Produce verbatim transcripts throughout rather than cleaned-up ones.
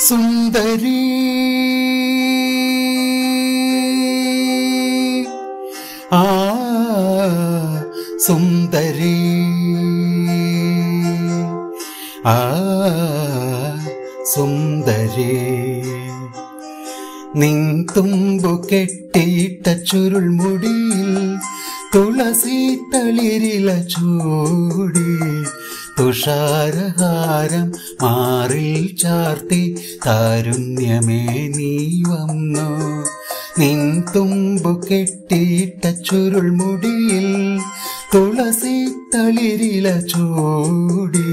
സുന്ദരി ആ സുന്ദരി ആ സുന്ദരി നിൻ തുമ്പു കെട്ടിയിട്ട ചുരുൾമുടിയിൽ തുളസി തളിരില ചൂടി തുഷാരഹാരം മാറിൽ ചാർത്തി താരുണ്യമേ നീ വന്നു നിൻ തുമ്പു കെട്ടിയിട്ട ചുരുൾമുടിയിൽ തുളസി തളിരില ചൂടി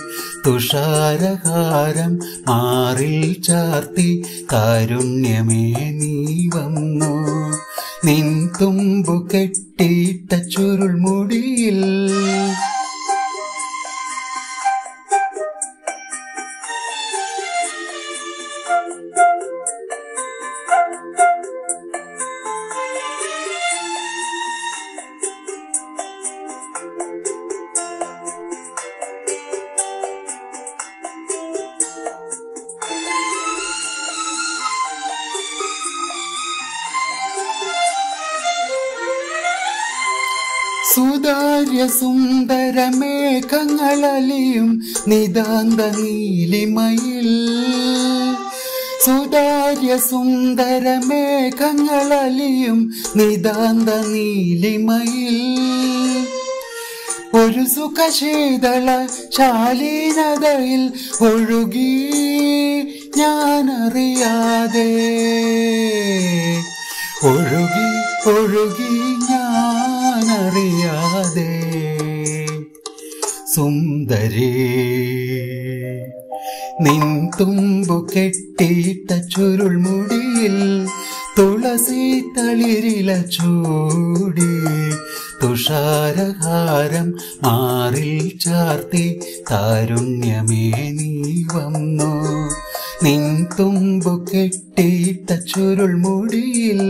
തുഷാരഹാരം മാറിൽ ചാർത്തി കാരുണ്യമേ നീ വന്നു നിൻ തുമ്പു കെട്ടിയിട്ട ചുരുൾമുടിയിൽ സുതാര്യ സുന്ദര മേഘങ്ങളലിയും നിതാന്ത നീലിമയിൽ സുതാര്യ സുന്ദര മേഘങ്ങളലിയും നിതാന്ത നീലിമയിൽ ഒരു സുഖശീതള ശാലീനതയിൽ ഒഴുകി ഞാനറിയാതെ ഒഴുകി ഒഴുകി ഞാനറിയാതെ സുന്ദരി നിൻ തുമ്പു കെട്ടിയിട്ട ചുരുൾമുടിയിൽ തുളസി തളിരില ചൂടി തുഷാരഹാരം മാറിൽ ചാർത്തി താരുണ്യമേ നീ വന്നു നിൻ തുമ്പു കെട്ടിയിട്ട ചുരുൾമുടിയിൽ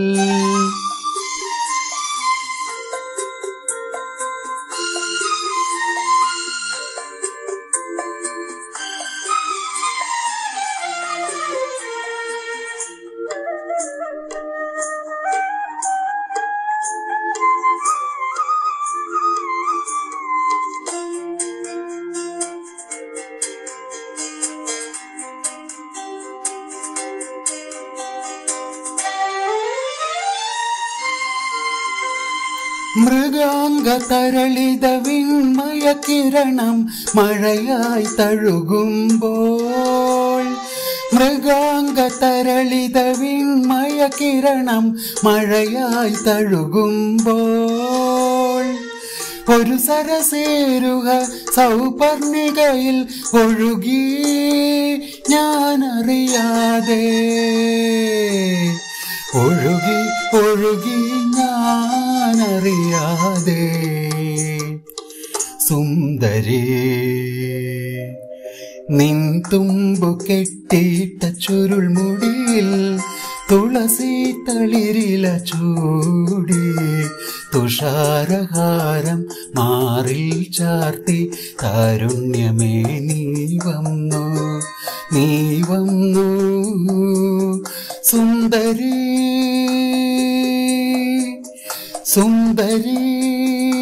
മൃഗാംഗ തരളിത വിൺമയ കിരണം മഴയായി തഴുകുമ്പോൾ മൃഗാംഗ തരളിത വിൺമയ കിരണം മഴയായി തഴുകുമ്പോൾ ഒരു സരസേരുക സൗപർണികയിൽ ഒഴുകി ഞാനറിയാതെ ഒഴുകി ഒഴുകി ഞാനറിയാതെ സുന്ദരി നിൻ തുമ്പു കെട്ടിയിട്ട ചുരുൾമുടിയിൽ തുളസി തളിരില ചൂടി തുഷാരഹാരം മാറിൽ ചാർത്തി കാരുണ്യമേ നീ വന്നു നീ വന്നു സുന്ദരി സുന്ദരി